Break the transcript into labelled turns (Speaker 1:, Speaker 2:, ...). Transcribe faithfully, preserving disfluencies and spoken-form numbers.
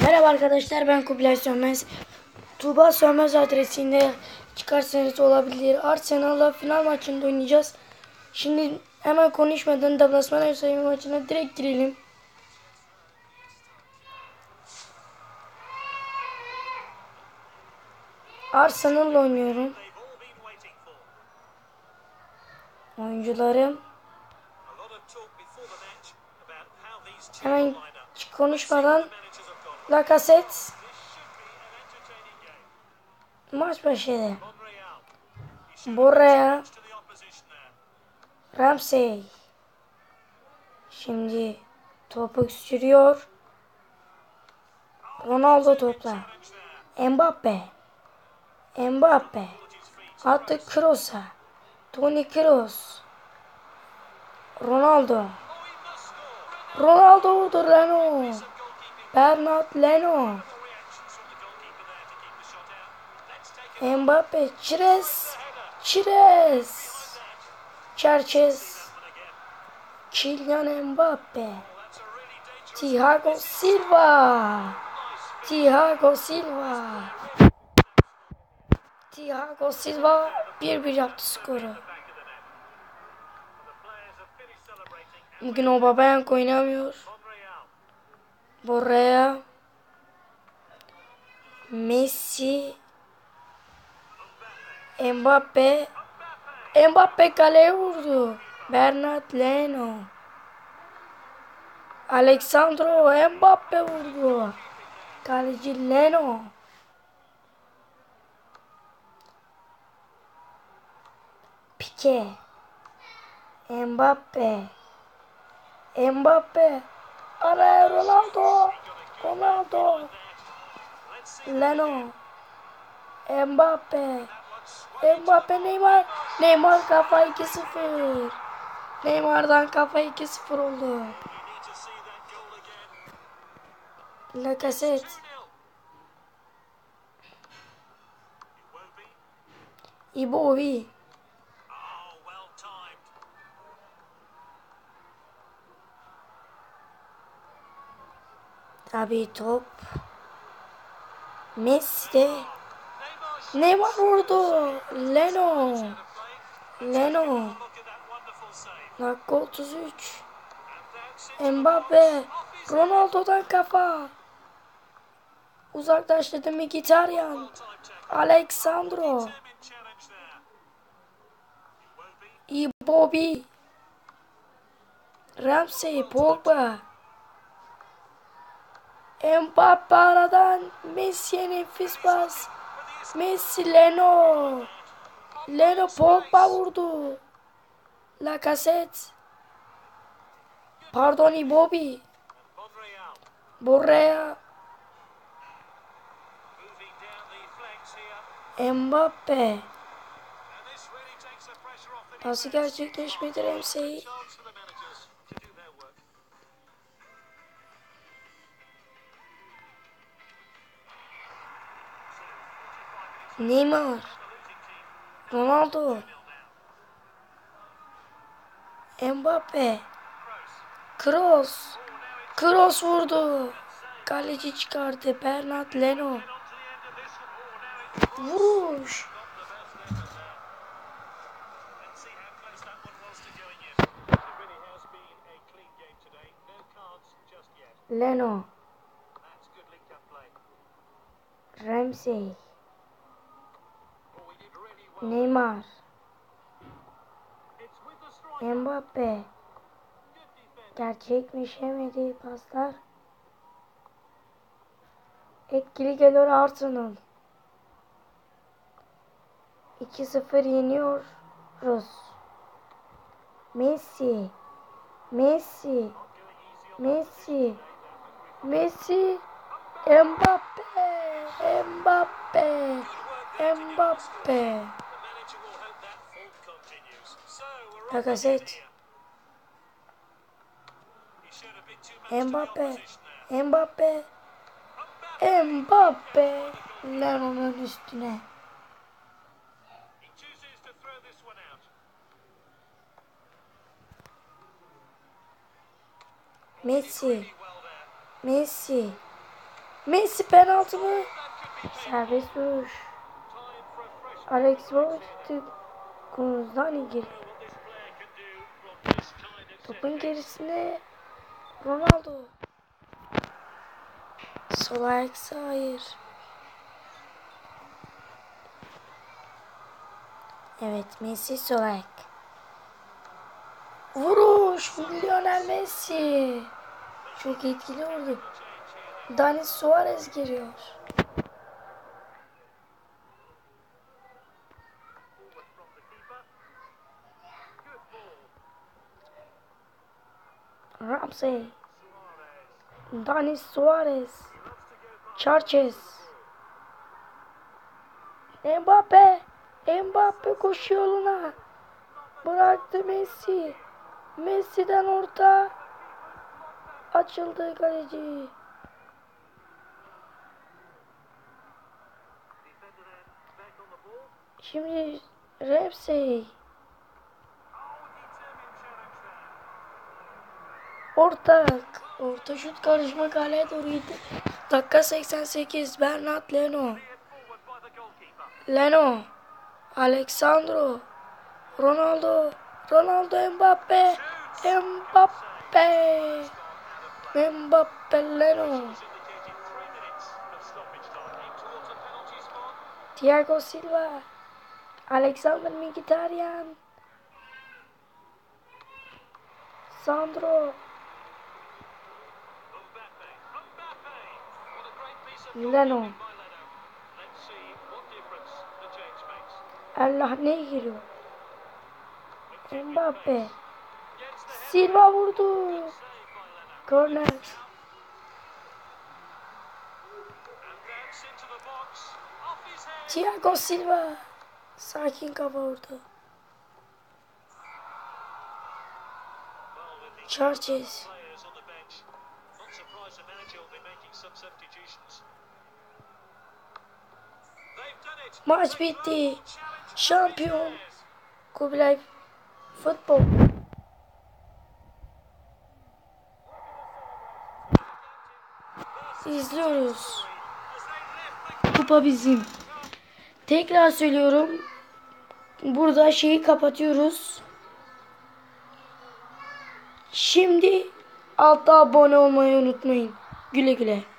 Speaker 1: Merhaba arkadaşlar, ben Kubilay Sönmez. Tuğba Sönmez adresinde çıkarsanız olabilir. Arsenal'la final maçında oynayacağız. Şimdi hemen konuşmadan deplasman ev sahibi maçına direkt girelim. Arsenal'la oynuyorum. Oyuncularım. Hemen konuşmadan Lacazette. Maç başladı. Borja, Ramsey. Şimdi topu sürüyor. Ronaldo topla. Mbappe. Mbappe. Attı Kroos'a. Toni Kroos. Ronaldo. Ronaldo vurdu. Leno. Bernard Leno. Mbappe. Çires. Çires. Çerçes. Kylian Mbappe. Thiago Silva. Thiago Silva. Thiago Silva bir bir yaptı skoru. Bugün Aubameyang oynamıyor. Borja, Messi, Mbappe. Mbappe kaleye vurdu. Bernard Leno. Alexandro Mbappe vurdu. Kaleci Leno. Pique. Mbappe. Mbappe. Araya Ronaldo. Ronaldo. Leno. Mbappe. Mbappe Neymar. Neymar kafa iki sıfır. Neymar'dan kafa iki sıfır oldu. Lacazette. Iwobi. Tabii top. Messi de. Neymar vurdu. Leno. Leno. Dakika otuz üç. Mbappe. Ronaldo'dan kafa. Uzaklaştırdı Mkhitaryan. Alexandro. Iwobi. Ramsey. Pogba. Mbappe aradan Messi'ye nefis pas. Messi Leno. Leno Pogba vurdu. Lacazette. Pardon Iwobi. Borja. Mbappe. Nasıl gerçekleşmedi Ramsey? Neymar. Ronaldo. Mbappe. Kroos. Kroos vurdu. Kaleci çıkardı. Bernard Leno. Vuruş. Leno. Ramsey. Neymar. Mbappe. Gerçekleşemediği paslar. Etkili geliyor Arsenal. iki sıfır yeniyoruz. Messi. Messi. Messi. Messi. Mbappe. Mbappe. Mbappe. Lacazette. Mbappe. Mbappe. Mbappe. Leno'nun üstüne. Messi. Messi. Messi penaltı mı? Serbest vuruş. Alex Boyd Kunuz'dan gir. Topun gerisinde Ronaldo. Sol ayak hayır. Evet, Messi sol ayak. Vuruş Lionel Messi. Çok etkili oldu. Dani Suarez giriyor. Ramsey. Dani Suarez. Charles. Mbappe. Mbappe koşu yoluna. Bıraktı Messi. Messi'den orta. Açıldı kaleci. Şimdi Ramsey. Orta. Orta şut karışma kaleye doğru gitti. Dakika seksen sekiz. Bernat Leno. Leno. Alexandro. Ronaldo. Ronaldo Mbappe. Mbappe. Mbappe Leno. Thiago Silva. Alexander Mkhitaryan. Sandro. Leno. Allah ne giriyor? Mbappe. Silva vurdu. Corner. Thiago Silva. Sakin kafa vurdu. Charles. Maç bitti. Şampiyon. Kubilay Futbol. İzliyoruz. Kupa bizim. Tekrar söylüyorum. Burada şeyi kapatıyoruz. Şimdi altta abone olmayı unutmayın. Güle güle.